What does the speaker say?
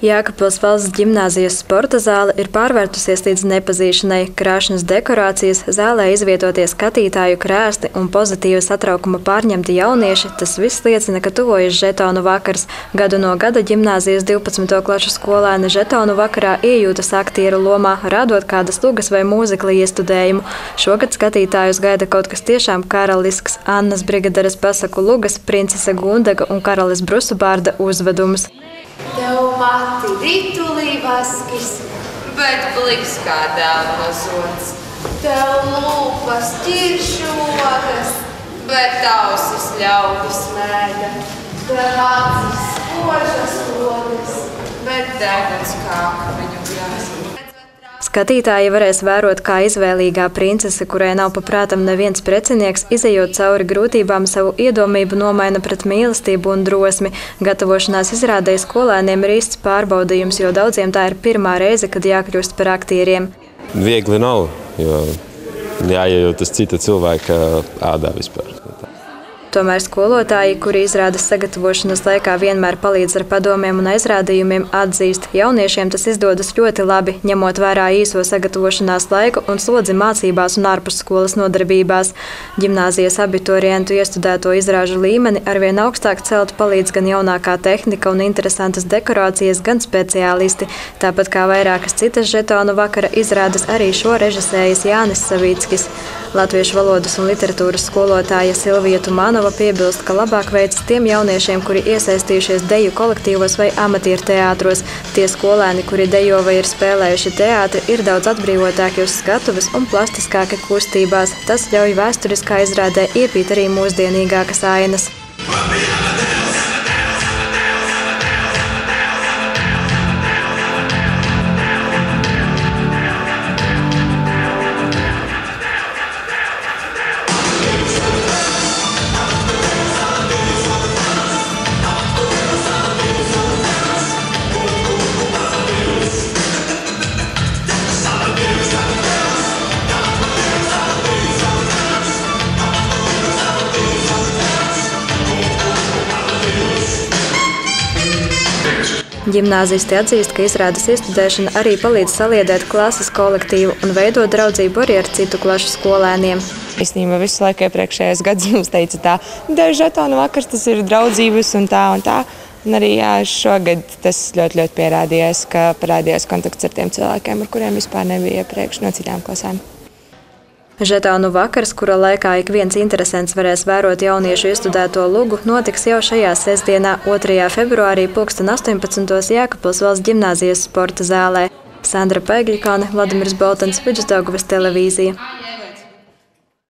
Jēkabpils valsts ģimnāzijas sporta zāle ir pārvērtusies līdz nepazīšanai. Krāšņas dekorācijas, zālē izvietotie skatītāju krēsli un pozitīva satraukuma pārņemti jaunieši, tas viss liecina, ka tuvojas žetonu vakars. Gadu no gada ģimnāzijas 12. klašu skolēni žetonu vakarā iejūtas aktieru lomā, rādot kādas lugas vai mūzikla iestudējumu. Šogad skatītājus gaida kaut kas tiešām karalisks – Annas Brigaderes pasaku lugas, princese Gundaga un karalis Brusubārda uzvedums. Tev mati ritulī vaskis, bet pliks kā dēlno zods. Tev lūpas ķiršogas, bet ausis ļaudis mēda. Tev acis spožas logas, bet deguns kā akmeņu grāzi. Skatītāji varēs vērot, kā izvēlīgā princese, kurai nav paprātam neviens precinieks, izejot cauri grūtībām, savu iedomību nomaina pret mīlestību un drosmi. Gatavošanās izrādē skolēniem ir īsts pārbaudījums, jo daudziem tā ir pirmā reize, kad jākļūst par aktieriem. Viegli nav, jo jāiejūtas cita cilvēka ādā vispār. Tomēr skolotāji, kuri izrādes sagatavošanas laikā vienmēr palīdz ar padomiem un aizrādījumiem, atzīst, jauniešiem tas izdodas ļoti labi, ņemot vērā īso sagatavošanās laiku un slodzi mācībās un ārpus skolas nodarbībās. Ģimnāzijas abiturientu iestudēto izrāžu līmeni arvien augstāk celt palīdz gan jaunākā tehnika un interesantas dekorācijas, gan speciālisti. Tāpat kā vairākas citas žetonu vakara izrādes arī šo režisējis Jānis Savīckis. Latviešu valodas un literatūras skolotāja Silvija Tumanova piebilst, ka labāk veicas tiem jauniešiem, kuri iesaistījušies deju kolektīvos vai amatieru teātros. Tie skolēni, kuri dejo vai ir spēlējuši teātri, ir daudz atbrīvotāki uz skatuves un plastiskāki kustībās. Tas ļauj vēsturiskā izrādē iepīt arī mūsdienīgākas ainas. Ģimnāzisti atzīst, ka izrādes iestudēšana arī palīdz saliedēt klases kolektīvu un veidot draudzību arī ar citu klašu skolēniem. Īstenībā visu laiku iepriekšējais gads mums teica tā, žetonu vakars, tas ir draudzības un tā un tā. Un arī šogad tas ļoti pierādījās, ka parādījās kontakts ar tiem cilvēkiem, ar kuriem vispār nebija iepriekš no citām klasēm. Žetonu vakars, kura laikā ik viens interesents varēs vērot jauniešu iestudēto lugu, notiks jau šajā sestdienā, 2. februārī 18. Jēkabpils valsts ģimnāzijas sporta zālē. Sandra Paigļikāne, Vladimirs Boltens, Vidusdaugavas televīzija.